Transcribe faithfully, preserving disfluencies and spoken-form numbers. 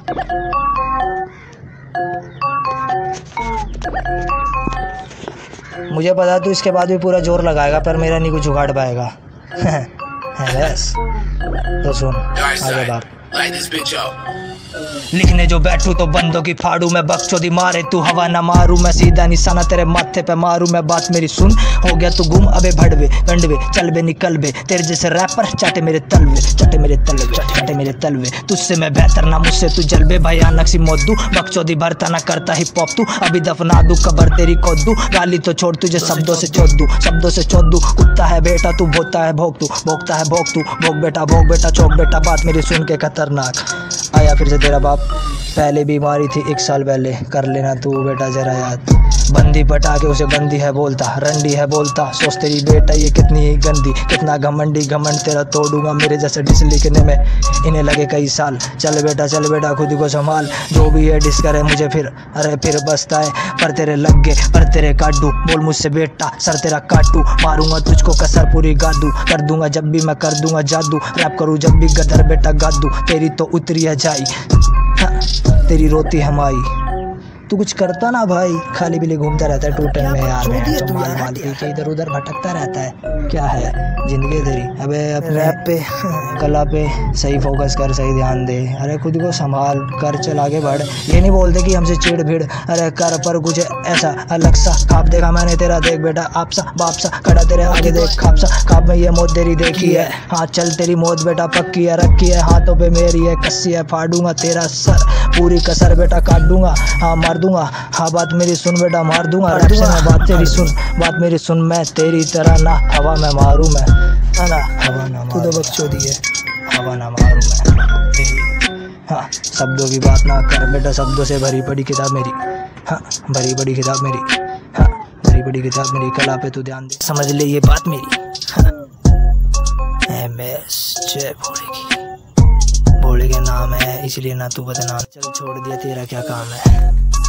मुझे पता तू इसके बाद भी पूरा जोर लगाएगा पर मेरा नहीं कुछ उखाड़ पाएगा। बस तो सुन आगे बाप। लिखने जो बैठू तो बंदों की फाड़ू मैं, बकचोदी मारे तू हवा ना मारू मैं, सीधा निशाना तेरे माथे पे मारू मैं। बात मेरी सुन, हो गया तू गुम अबे भड़वे गंडवे, चल बे निकल बे, तेरे जैसे रैपर चाटे मेरे तलवे, चाटे मेरे तलवे, चाटे मेरे तलवे। तुझसे मैं बेहतर ना मुझसे तू जलबे, भयानक सी मौत दूं, बकचोदी भरता ना करता हिप हॉप तू, अभी दफना दूं कबर तेरी खोद दूं, गाली तो छोड़ तुझे शब्दों से चोद दूं, शब्दों से चोद दूं। कुत्ता है बेटा तू, भोगता है भोग तू, भोगता है भोग तू, भोग बेटा भोग बेटा चौक बेटा। बात मेरी सुन के खतरनाक आया फिर से तेरा बाप, पहले बीमारी थी एक साल पहले, कर लेना तू बेटा जरा याद। बंदी पटा के उसे बंदी है बोलता, रंडी है बोलता, सोच तेरी बेटा ये कितनी ही गंदी, कितना घमंडी, घमंड तेरा तोड़ूंगा मेरे जैसे डिस लिखने में इन्हें लगे कई साल। चल बेटा चल बेटा खुद को संभाल, जो भी है डिस करे मुझे फिर, अरे फिर बसता है पर तेरे लग गए पर तेरे काटू, बोल मुझसे बेटा सर तेरा काटू, मारूंगा तुझको कसर पूरी गादू, कर दूंगा जब भी मैं कर दूंगा जादू, रैप करूँ जब भी गदर बेटा गादू, तेरी तो उतरी है जाई तेरी रोती हमारी। तू कुछ करता ना भाई, खाली बिली घूमता रहता है टूटन में यार, माल माल पी के इधर उधर भटकता रहता है, क्या है जिंदगी तेरी। अबे अब रैप पे कला पे सही फोकस कर, सही ध्यान दे, अरे खुद को संभाल कर, चल आगे बढ़। ये नहीं बोलते कि हमसे चिड़ भिड़, अरे कर पर कुछ ऐसा अलग सा खाप देखा मैंने तेरा, देख बेटा आप सा बाप सा खड़ा तेरे आगे देख, खाप सा खाप में ये मौत तेरी देखी है, हाँ चल तेरी मौत बेटा पक्की है, रखी है हाथों पे मेरी है कस्सी है, फाड़ूंगा तेरा सर पूरी कसर बेटा काट दूंगा, हाँ मार दूंगा, हाँ बात मेरी सुन बेटा मार दूंगा, रैप से मैं बात तेरी सुन, बात मेरी सुन, मैं तेरी तरह ना हवा में मारूं मैं, है ना हवा ना मारूं, तू तो बकचोदी है, हवा ना मारूं मैं। हाँ शब्दों की बात ना कर बेटा, शब्दों से भरी पड़ी किताब मेरी, हाँ भरी पड़ी किताब मेरी, हाँ भरी पड़ी किताब मेरी, कला पे तू ध्यान दे, समझ ले ये बात मेरी। हाँ एम एस जय भोले की, भोले के नाम है इसलिए ना तू बदनाम, चल छोड़ दिया तेरा क्या काम है।